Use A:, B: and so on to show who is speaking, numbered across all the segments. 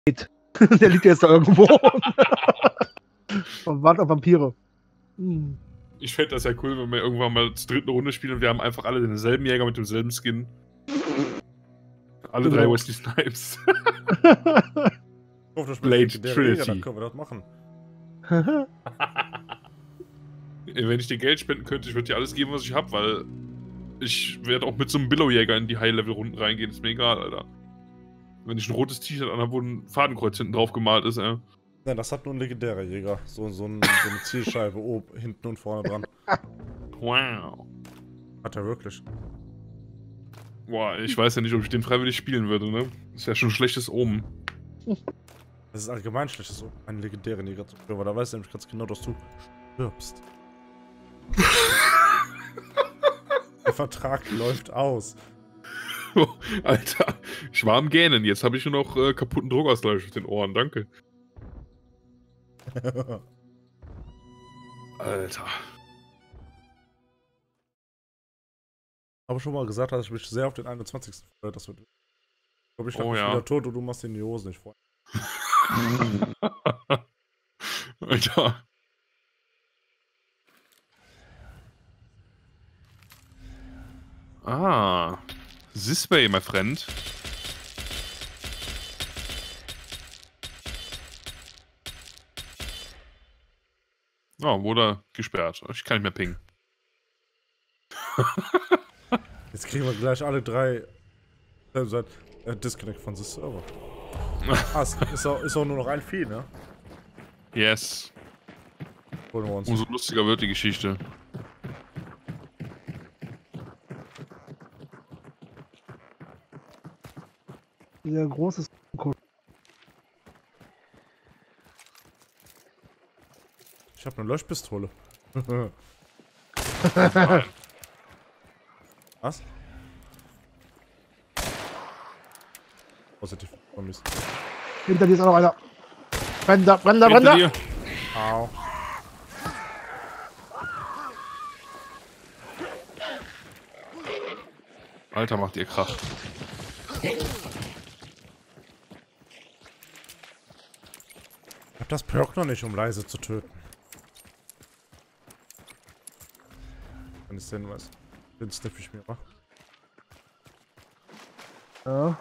A: Der liegt jetzt da irgendwo. Und wartet auf Vampire. Hm.
B: Ich fände das ja cool, wenn wir irgendwann mal zur dritten Runde spielen und wir haben einfach alle denselben Jäger mit demselben Skin. Alle drei
A: Genau.
B: Wesley Snipes.
C: Blade
B: Trinity.
C: Dann können wir das machen.
B: Wenn ich dir Geld spenden könnte, ich würde dir alles geben, was ich habe, weil ich werde auch mit so einem Billow-Jäger in die High-Level-Runden reingehen, ist mir egal, Alter. Wenn ich ein rotes T-Shirt anhabe, wo ein Fadenkreuz hinten drauf gemalt ist, ey.
C: Nein, das hat nur ein legendärer Jäger. So eine Zielscheibe oben, hinten und vorne dran.
B: Wow.
C: Hat er wirklich.
B: Boah, ich weiß ja nicht, ob ich den freiwillig spielen würde, ne? Ist ja schon ein schlechtes Omen.
C: Das ist allgemein schlecht, so einen legendären Jäger zu führen, weil da weißt du nämlich ganz genau, dass du stirbst. Der Vertrag läuft aus.
B: Alter, ich war am Gähnen, jetzt habe ich nur noch kaputten Druckausgleich auf den Ohren, danke. Alter.
C: Aber schon mal gesagt, dass ich mich sehr auf den 21. freue. Das wird. Ich glaube, ich
B: Oh,
C: mich
B: ja.
C: wieder tot und du machst in die Hose nicht vor.
B: Alter. Ah. This way, my friend. Oh, wurde gesperrt. Ich kann nicht mehr pingen.
C: Jetzt kriegen wir gleich alle drei Disconnect von the Server. Ah, ist auch nur noch ein Vieh, ne?
B: Yes.
C: Holen wir uns.
B: Umso lustiger wird die Geschichte.
A: Der große.
C: Ich habe eine Löschpistole. Was? Positiv Zombies.
A: Hinter dir ist auch noch einer. Brennt da, brennt da, brennt da!
B: Dir.
C: Au.
B: Alter, macht ihr Krach.
C: Ich hab das Perk noch nicht, um leise zu töten. Wenn es denn was. Den sniff ich mir mal.
A: Ja.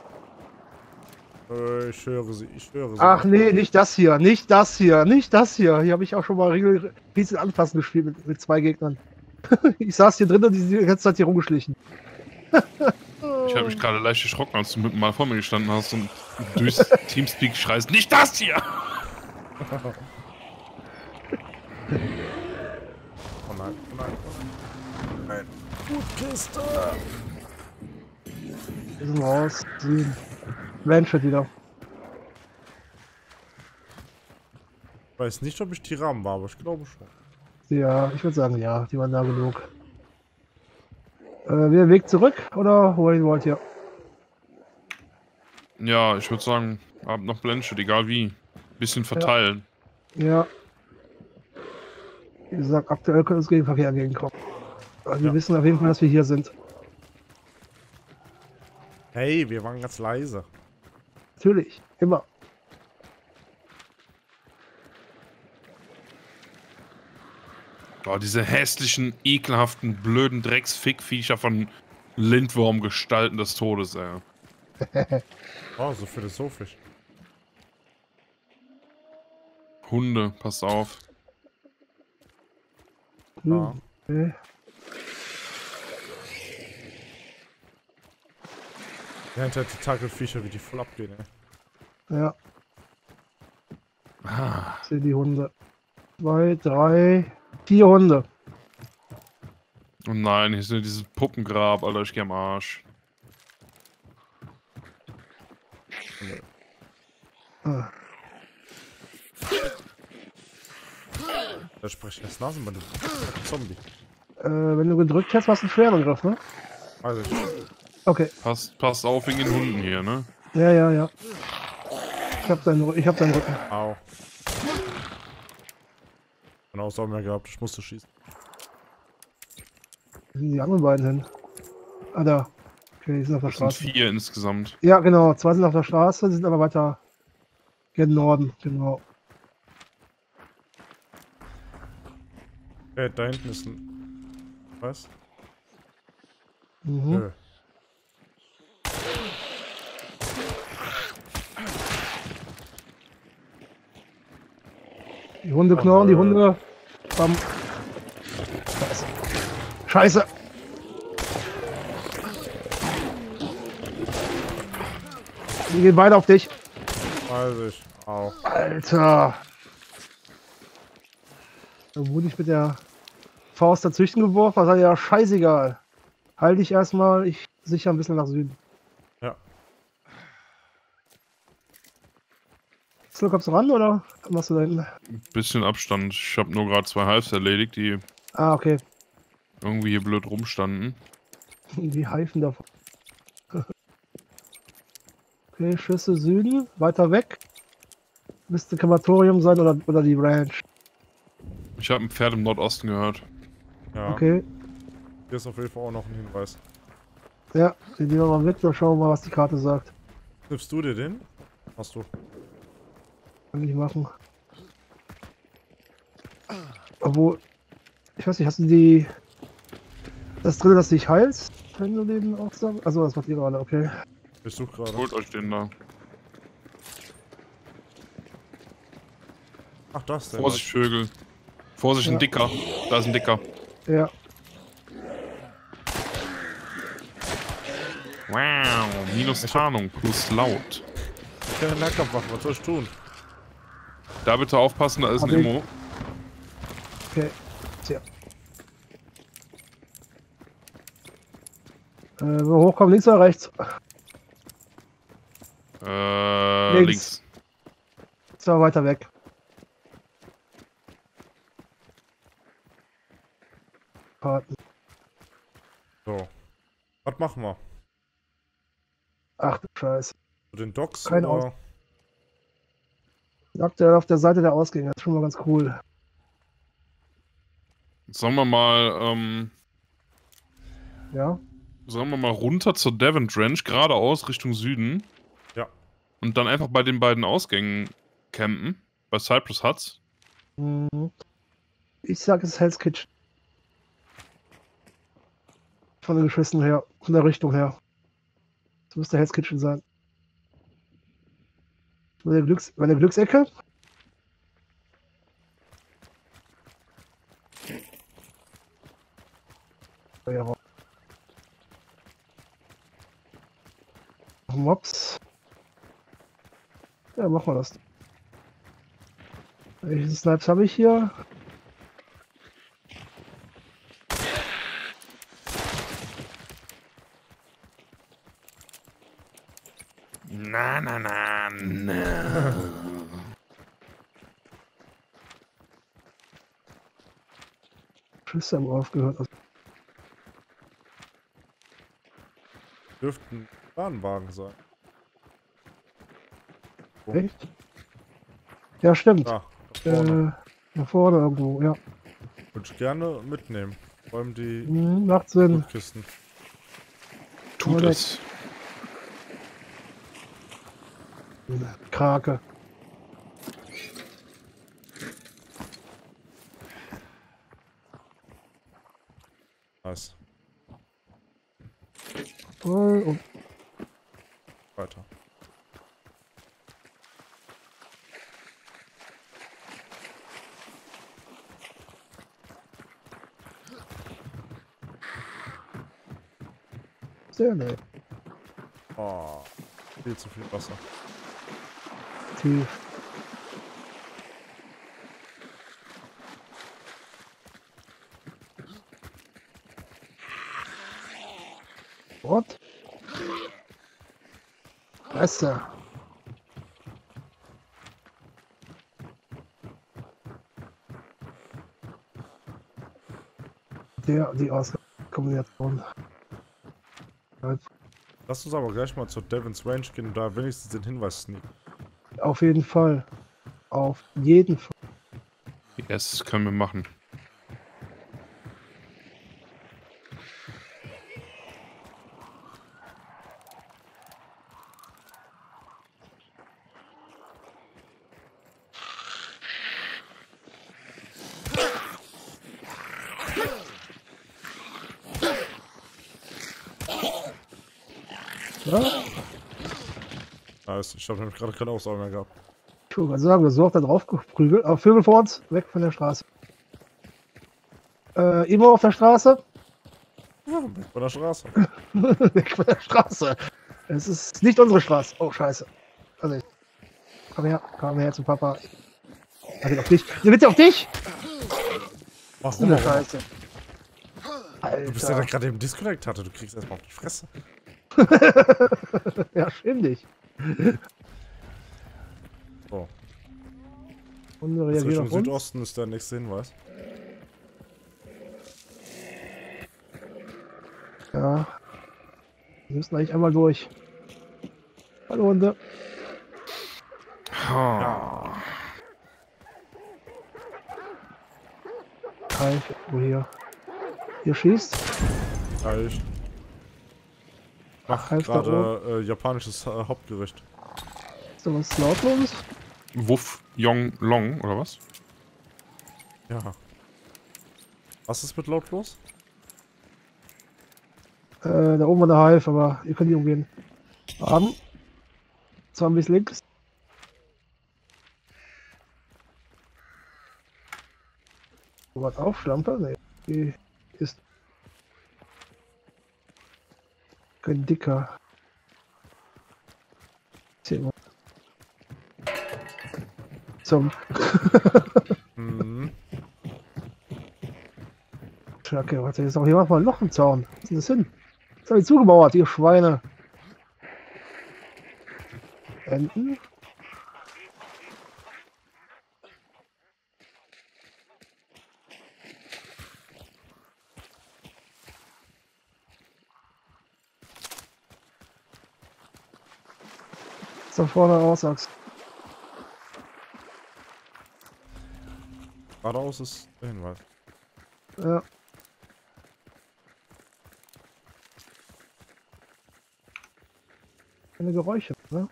C: Ich höre sie, ich höre sie.
A: Ach nee, nicht das hier, nicht das hier, nicht das hier. Hier habe ich auch schon mal riesig anfassen gespielt mit zwei Gegnern. Ich saß hier drin und die sind die ganze Zeit hier rumgeschlichen.
B: Ich habe mich gerade leicht erschrocken, als du mit mal vor mir gestanden hast und durchs Teamspeak schreist, nicht das hier!
C: Oh nein, oh nein, oh nein. Nein. Gut, Kiste!
A: Wir sind raus. Manfred wieder.
C: Ich weiß nicht, ob ich die Rahmen war, aber ich glaube schon.
A: Ja, ich würde sagen, ja, die waren da genug. Wir Weg zurück oder wohin wollt ihr?
B: Ja, ich würde sagen, hab noch Blanchett, egal wie. Bisschen verteilen.
A: Ja. Wie gesagt, aktuell könnte es Gegenverkehr entgegenkommen. Also wir wissen auf jeden Fall, dass wir hier sind.
C: Hey, wir waren ganz leise.
A: Natürlich, immer.
B: Boah, diese hässlichen, ekelhaften, blöden Drecksfickviecher von Lindwurmgestalten des Todes, ey.
C: Oh, so philosophisch.
B: Hunde, passt auf.
C: Ja.
A: Okay.
C: Ja, hinter die Takelviecher, wie die voll abgehen, ey.
A: Ja,
B: Ah,
A: ich sehe die Hunde. 2, 3, 4 Hunde.
B: oh nein, hier ist nur dieses Puppengrab, Alter, ich geh am Arsch.
A: Ah.
C: Da spreche ich das Nasenbein, du Zombie.
A: Wenn du gedrückt hast, warst du einen schweren Angriff, ne?
C: Also,
A: Okay.
B: Passt auf wegen den Hunden hier, ne?
A: Ja, ja, ja. Ich hab deinen Rücken.
C: au. Keine Ausdauer mehr gehabt, ich musste schießen.
A: Wo sind die anderen beiden hin? Ah, da. Okay, die sind auf der
B: Das sind
A: Straße.
B: 4 insgesamt.
A: Ja, genau. 2 sind auf der Straße, die sind aber weiter Gen Norden, genau.
C: Da hinten ist ein... Was?
A: Mhm. Die Hunde knurren, die Hunde. Bam. Scheiße. Scheiße. Die gehen weiter auf dich.
C: Weiß ich. Au.
A: Alter. Da wurde ich mit der Faust dazwischen geworfen. Das war ja scheißegal. Halt dich erstmal. Ich sicher ein bisschen nach Süden.
C: Ja.
A: So, kommst du ran oder was machst du da hinten?
B: Ein bisschen Abstand. Ich habe nur gerade 2 Hives erledigt, die
A: Ah, okay.
B: irgendwie hier blöd rumstanden.
A: Die Heifen davon. Okay, Schüsse Süden. Weiter weg. Müsste Krematorium sein oder die Ranch.
B: Ich habe ein Pferd im Nordosten gehört.
C: Ja.
A: Okay.
C: Hier ist auf jeden Fall auch noch ein Hinweis.
A: Ja, den nehmen wir mal mit. Dann schauen wir mal, was die Karte sagt.
C: Nimmst du dir den? Hast du.
A: Kann ich machen. Obwohl, ich weiß nicht, hast du die... Das drin, dass du dich heilst? Wenn du den auch sagst? Also das macht ihr gerade, okay.
C: Ich suche gerade.
B: Holt euch den da.
C: Ach, das denn?
B: Vorsicht, Vögel. Vorsicht,
A: Ja.
B: ein Dicker. Da ist ein Dicker.
A: Ja.
B: Wow, minus Tarnung, plus laut.
C: Ich kann den Nahkampf machen, was soll ich tun?
B: Da bitte aufpassen, da ist ein
A: Hab ich.
B: Immo.
A: Okay. Tja. Wo hochkommen? Links oder rechts?
B: Links.
A: Ist aber weiter weg. Karten.
C: So. Was machen wir?
A: Ach du Scheiße.
C: Zu den Docks
A: Kein
C: oder?
A: Sagt er auf der Seite der Ausgänge. Das ist schon mal ganz cool.
B: Sagen wir mal,
A: Ja.
B: runter zur Devon Ranch, geradeaus Richtung Süden.
C: Ja.
B: Und dann einfach bei den beiden Ausgängen campen. Bei Cypress Huts.
A: Mhm. Ich sag, es ist Hell's Kitchen. Von den Geschissen her. Von der Richtung her. Das müsste Hell's Kitchen sein. Bei der Glücksecke. Ja. Mops. Ja, machen wir das. Welche Snipes habe ich hier?
B: Na, na, na, na.
A: Schüsse haben aufgehört.
C: Dürften Bahnwagen sein.
A: Echt? Ja, stimmt.
C: Da, da vorne.
A: Da vorne irgendwo, ja.
C: Würde ich gerne mitnehmen. Vor allem die
A: Macht Sinn.
C: Kisten.
B: Tut
A: Oder-
B: es.
A: Krake.
C: Nice.
A: Voll und
C: Weiter.
A: sehr nett.
C: Oh, viel zu viel Wasser.
A: Tief. What? Besser. Die Auskombination.
C: Lass uns aber gleich mal zur Devon's Range gehen und da wenigstens den Hinweis sneaken.
A: Auf jeden Fall. Auf jeden Fall.
B: Yes, können wir machen.
A: Ja?
C: Nice, ich habe nämlich gerade keine Aussage mehr gehabt.
A: Ich würde mal sagen, wir sind auch da drauf geprügelt. Aber Vögel vor uns, weg von der Straße. Immer auf der Straße.
C: Ja, weg von der Straße.
A: Weg von der Straße. Es ist nicht unsere Straße. Oh, scheiße. Also, komm her zum Papa. Er geht auf dich. Der wird auf dich! Was ist denn der Scheiße?
C: Du bist ja da gerade im Disconnect hatte, du kriegst erstmal auf die Fresse.
A: Ja, schäm dich.
C: So.
A: Und wir
C: Jetzt
A: reagieren
C: Richtung
A: auf uns.
C: Südosten ist der nächste Hinweis.
A: Ja. Wir müssen eigentlich einmal durch. Hallo Hunde.
C: Ja.
A: Hi, wo hier? Hier schießt.
C: Ich mach
A: Heißt da
C: gerade japanisches Hauptgericht.
A: Ist da was lautloses?
B: Wuff Yong Long, oder was?
C: Ja. Was ist mit lautlos?
A: Da oben war der Hive, aber ihr könnt die umgehen. Haben. Zombies links. Was auf, Schlampe? Ne, die ist kein dicker. Zum.
C: Mhm.
A: Okay, warte, jetzt auch jemand mal ein Loch im Zaun. Was ist denn das hin? Was habt ihr zugemauert, ihr Schweine? Enten? Was da vorne aussagst.
C: Geradeaus ist der Hinweis.
A: Ja. Keine Geräusche, ne?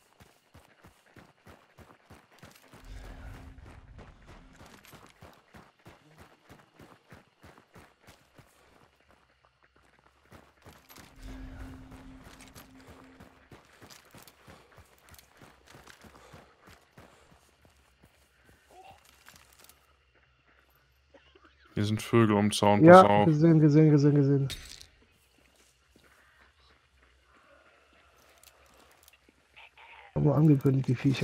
B: Hier sind Vögel um den Zaun, pass
A: Ja,
B: auf.
A: gesehen. Haben wir angekündigt, die Viecher.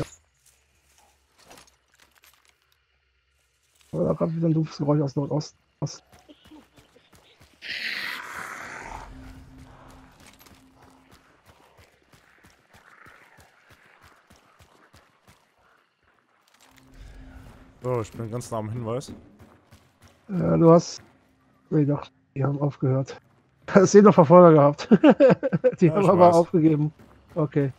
A: Da kommt wieder ein doofes Geräusch aus Nordosten.
C: So, ich bin ganz nah am Hinweis.
A: Du hast. Nee, doch, die haben aufgehört. Hast du noch Verfolger gehabt? Die
C: Ja,
A: haben
C: ich
A: aber
C: weiß.
A: aufgegeben. Okay.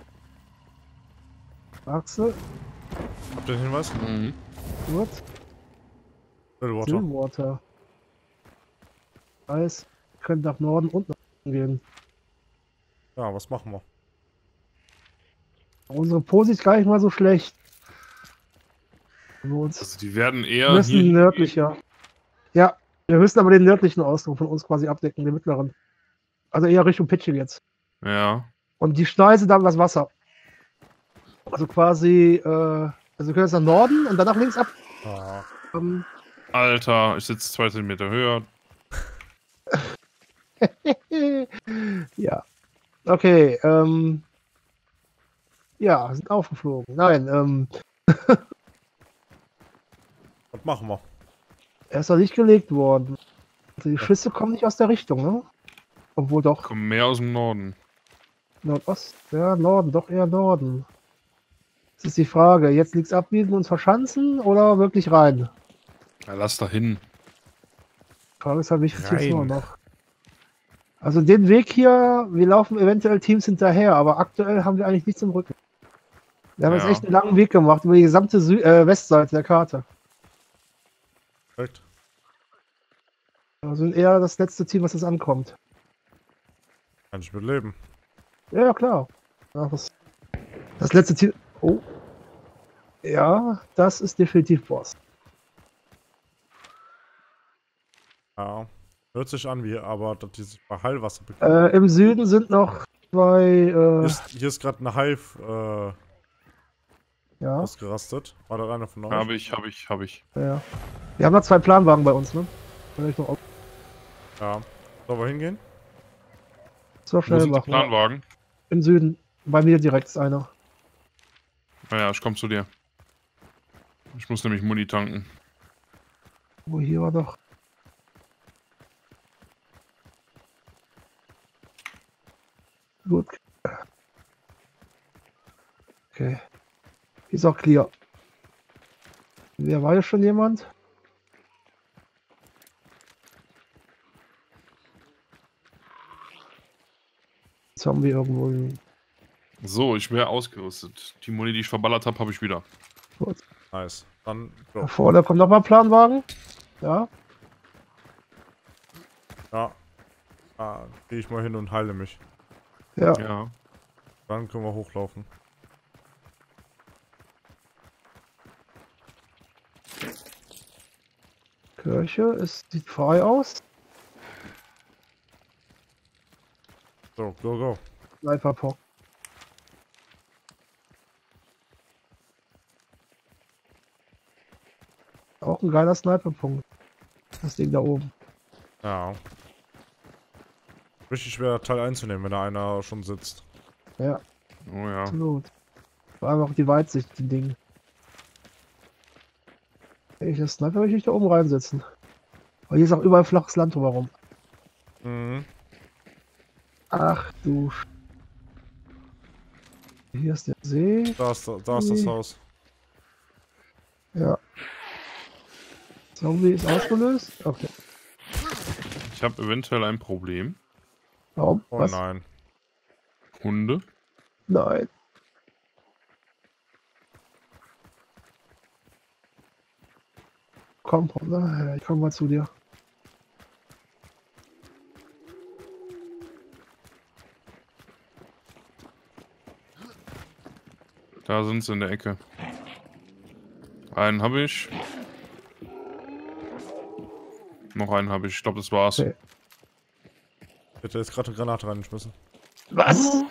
A: Axel,
C: Habt ihr den Hinweis?
B: Mhm.
A: gut.
C: Stillwater.
A: Stillwater. Weiß, können nach Norden und nach Süden gehen.
C: Ja, was machen wir?
A: Unsere Pose ist gar nicht mal so schlecht. Wir uns
B: Also die werden eher
A: müssen
B: hier
A: nördlicher. Ja, wir müssen aber den nördlichen Ausgang von uns quasi abdecken, den mittleren. Also eher Richtung Pitching jetzt.
B: Ja.
A: Und die Schneise dann das Wasser. Also quasi, also wir können jetzt nach Norden und dann nach links ab.
C: Ah,
B: Alter, ich sitze 2 Zentimeter höher.
A: Ja. Okay, ja, sind aufgeflogen. Nein,
C: was machen wir?
A: er ist noch nicht gelegt worden. Also die Schüsse kommen nicht aus der Richtung, ne? Obwohl doch.
B: Kommen mehr aus dem Norden.
A: Nordost, ja, Norden, doch eher Norden. Das ist die Frage. Jetzt nichts abbiegen und verschanzen oder wirklich rein?
B: Ja, lass da hin.
A: Die Frage ist halt, wie viel Teams
C: Rein.
A: nur noch. Also den Weg hier, wir laufen eventuell Teams hinterher, aber aktuell haben wir eigentlich nichts im Rücken. Wir haben jetzt
B: Ja.
A: echt einen langen Weg gemacht über die gesamte Westseite der Karte.
C: Perfekt.
A: Wir sind eher das letzte Team, was jetzt ankommt.
C: Kann ich mitleben.
A: Ja, ja, klar. Ja, das letzte Team. Oh. Ja, das ist definitiv Boss.
C: Ja. Hört sich an wie, aber dass die sich bei Heilwasser bekommen.
A: Im Süden sind noch zwei,
C: Hier ist gerade eine Hive
A: ja,
C: ausgerastet. War da einer von euch?
B: Hab ich.
A: ja. Wir haben noch zwei Planwagen bei uns, ne? Vielleicht noch
C: Ja. Sollen wir hingehen?
A: so
B: Wo
A: schnell
B: sind die
A: machen.
B: Planwagen?
A: Im Süden. Bei mir direkt ist einer.
B: Naja, ich komm zu dir. Ich muss nämlich Muni tanken.
A: Wo hier war doch. Gut. Okay. Hier ist auch clear. Wer war hier schon jemand? Jetzt haben wir irgendwo einen.
B: So, ich wäre ausgerüstet. Die Muni, die ich verballert habe, habe ich wieder.
C: Nice. Dann,
A: Da
C: so.
A: vorne kommt noch mal Planwagen. Ja.
C: Ja. Da gehe ich mal hin und heile mich.
A: Ja.
B: Ja.
C: Dann können wir hochlaufen.
A: Kirche sieht frei aus.
C: So, go, go.
A: Sniper-Pock. Auch ein geiler Sniper-Punkt. Das Ding da oben.
C: Ja. Richtig schwer Teil einzunehmen, wenn da einer schon sitzt.
A: Ja,
B: Oh ja.
A: absolut. Vor allem auch die Weitsicht, die Dinge. Ich das Sniper will ich nicht da oben reinsetzen. Aber hier ist auch überall flaches Land drumherum.
C: Mhm.
A: Ach du Hier ist der See.
C: Da ist das Haus.
A: Ja. Zombie ist ausgelöst. Okay.
B: Ich habe eventuell ein Problem.
A: Warum?
C: Oh
A: Was?
C: nein.
B: Hunde.
A: Nein. Komm, ne? Ich komm mal zu dir.
B: Da sind sie in der Ecke. Einen habe ich. Noch einen habe ich. Ich glaube, das war's.
A: Okay.
C: Ich hätte jetzt gerade eine Granate reingeschmissen.
A: Was?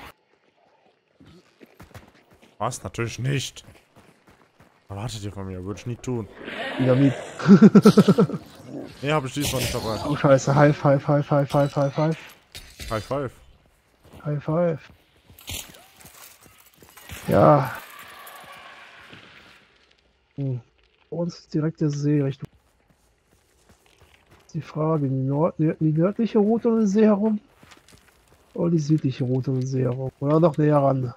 C: Was? Natürlich nicht. Erwartet ihr von mir? Würde ich nie tun.
A: Dynamit.
C: Nee, habe ich diesmal nicht dabei.
A: Oh scheiße. High five, high five, high five, high.
C: High five.
A: High five. Ja. Bei uns ist direkt der See Richtung. Die Frage, die nördliche Route um den See herum? Oder die südliche Route um den See herum? Oder noch näher ran?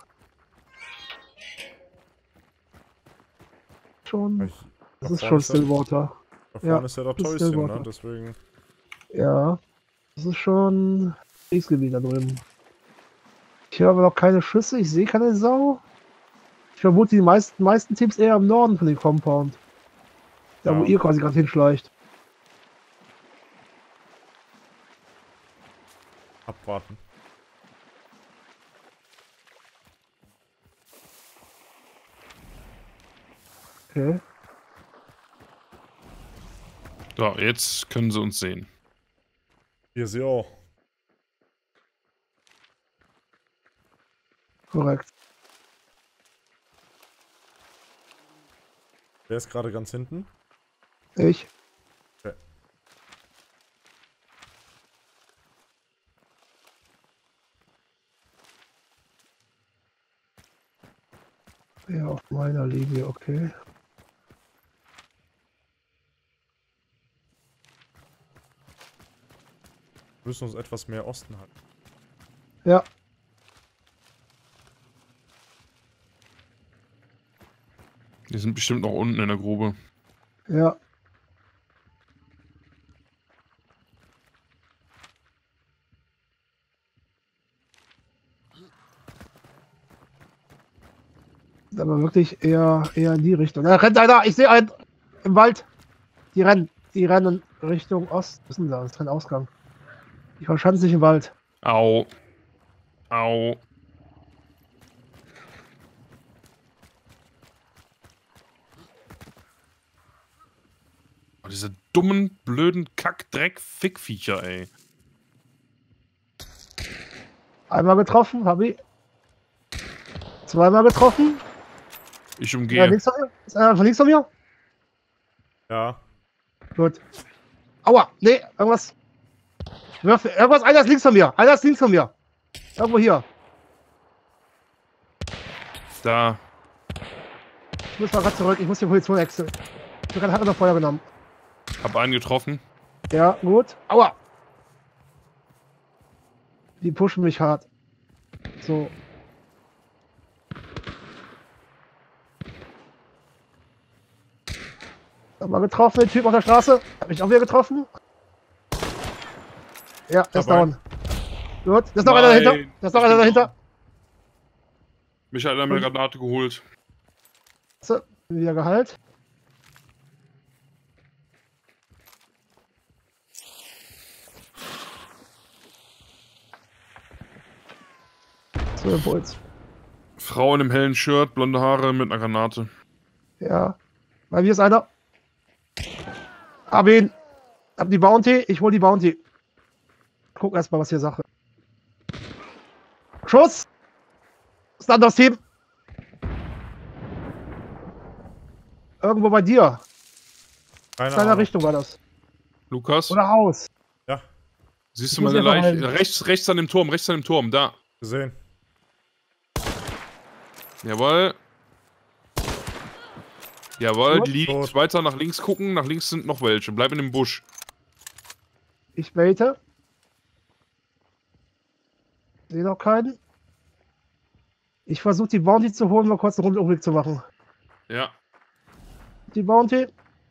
A: Schon. Das ist schon Stillwater.
C: Da vorne ist ja der
A: das ist
C: Täuschen,
A: Stillwater.
C: ne? Deswegen.
A: Ja. Das ist schon Kriegsgebiet da drüben. Ich höre aber noch keine Schüsse, ich sehe keine Sau. Ich vermute die meisten Teams eher im Norden von dem Compound. Da wo
C: Ja.
A: ihr quasi gerade hinschleicht.
C: Abwarten.
A: Okay.
B: So, jetzt können sie uns sehen.
C: Hier sie auch.
A: Korrekt.
C: Wer ist gerade ganz hinten?
A: Ich.
C: Okay.
A: Ja, auf meiner Linie, okay.
C: Wir müssen uns etwas mehr Osten halten.
A: Ja.
B: Die sind bestimmt noch unten in der Grube.
A: Ja. Aber wirklich eher in die Richtung. Da rennt einer, ich sehe einen im Wald. Die rennen Richtung Ost. Was ist denn da? Das ist kein Ausgang. Die verschanzen sich im Wald.
B: Au. Au. Oh, diese dummen, blöden Kack-Dreck-Fickviecher, ey.
A: Einmal getroffen, hab ich. Zweimal getroffen.
B: Ich
A: Ja,
B: umgehe.
A: links von mir. Ist einer von links von mir?
C: Ja.
A: Gut. Aua, nee, irgendwas. Irgendwas, einer ist links von mir. Einer ist links von mir. Irgendwo hier.
B: Da.
A: Ich muss mal grad zurück. Ich muss die Position wechseln. Ich habe gerade Hacke noch Feuer genommen.
B: Hab einen getroffen.
A: Ja, gut. Aua. Die pushen mich hart. So. Hab mal getroffen, den Typ auf der Straße. Hab mich auch wieder getroffen. Ja, der ist down. Gut. Da ist noch einer dahinter. Da ist noch einer dahinter.
B: Michael hat mir eine Granate geholt.
A: So, wieder geheilt. So, Impuls.
B: Frau in einem hellen Shirt, blonde Haare mit einer Granate.
A: Ja. Bei mir ist einer. Hab ihn. Hab die Bounty. Ich hol die Bounty. Guck erstmal, was hier Sache. Schuss! Das ist ein anderes Team. Irgendwo bei dir.
C: Keine
A: Deiner
C: Ahnung.
A: Richtung war das.
B: Lukas,
A: Oder Haus.
C: Ja,
B: siehst
A: Ich
B: du
A: muss
B: meine
A: hier
B: Leiche?
A: verhalten.
B: Rechts an dem Turm, da.
C: gesehen.
B: Jawohl. Jawohl,
A: Gut.
B: die liegt.
C: Tot.
B: Weiter nach links gucken. Nach links sind noch welche. Bleib in dem Busch.
A: Ich baite. Sehe noch keinen. Ich versuche die Bounty zu holen, mal kurz einen Rundumblick zu machen.
B: Ja.
A: Die Bounty.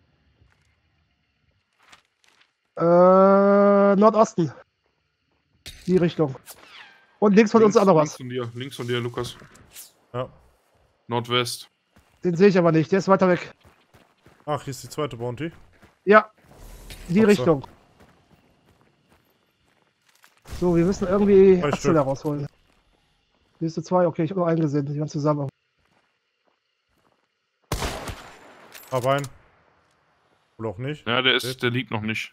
A: Nordosten. Die Richtung. Und links von uns auch noch was.
B: Links von dir, Lukas.
C: Ja.
B: Nordwest.
A: Den sehe ich aber nicht, der ist weiter weg.
C: Ach, hier ist die zweite Bounty.
A: Ja, die
C: Ach so.
A: Richtung. So, wir müssen irgendwie
C: Zwei
A: Axel
C: Stück.
A: herausholen. Siehst du zwei? Okay, ich habe nur einen gesehen. Die waren zusammen.
C: Hab einen. Oder auch nicht.
B: Ja, der liegt noch nicht.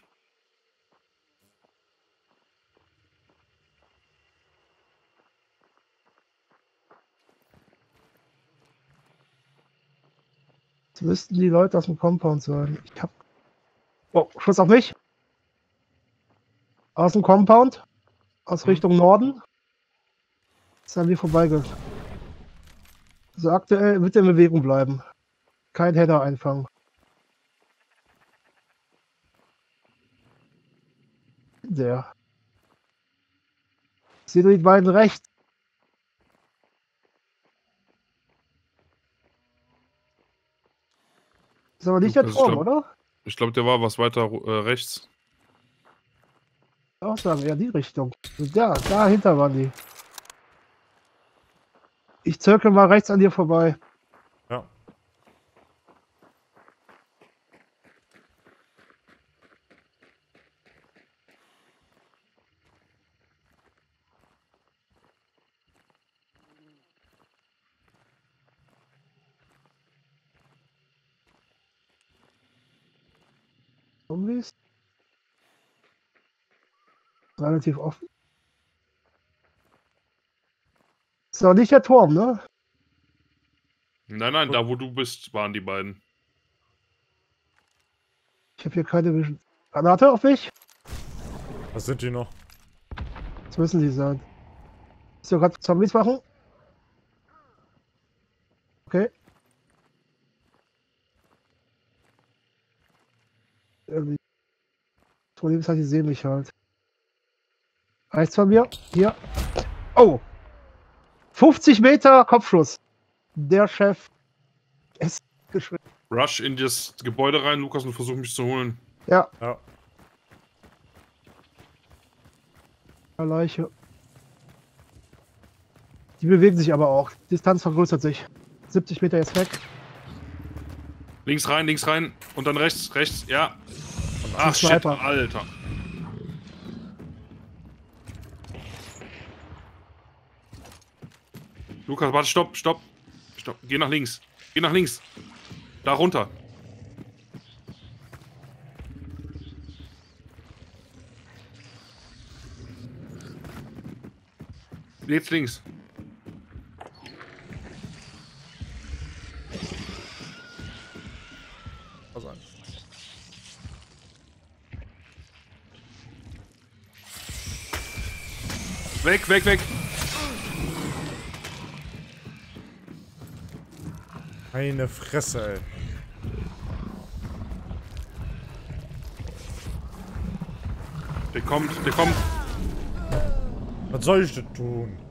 A: Jetzt müssten die Leute aus dem Compound sein. Ich hab. Oh, Schuss auf mich. Aus dem Compound. Aus Richtung Norden. Ist an mir vorbeigegangen. Also aktuell wird er in Bewegung bleiben. Kein Header einfangen. Der. Ich sehe nur die beiden rechts. Ist aber nicht der
B: Das ist
A: Turm,
B: glaub-
A: oder?
B: Ich glaube, der war was weiter rechts.
A: Auch sagen, ja, die Richtung. Ja, dahinter waren die. Ich zirkel mal rechts an dir vorbei.
C: Ja.
A: Zombies. Relativ offen. Ist doch nicht der Turm, ne?
B: Nein, da wo du bist, waren die beiden.
A: Ich habe hier keine Vision. Granate auf mich?
C: Was sind die noch?
A: Das müssen die sein. Ist ja gerade Zombies machen? Okay. Irgendwie. Das Problem ist halt, die sehen mich halt. Rechts von mir. Hier. Oh! 50 Meter Kopfschuss. Der Chef ist geschwind.
B: Rush in das Gebäude rein, Lukas, und versuch mich zu holen.
A: Ja,
C: Ja.
A: Leiche. Die bewegen sich aber auch. Die Distanz vergrößert sich. 70 Meter jetzt weg.
B: Links rein. Und dann rechts, ja. Ach, shit,
A: Sniper.
B: Alter. Lukas, warte, stopp. Geh nach links. Da runter. Jetzt links.
C: Pass an.
B: Weg, weg, weg.
C: Meine Fresse, ey.
B: Der kommt, der kommt.
C: Was soll ich denn tun?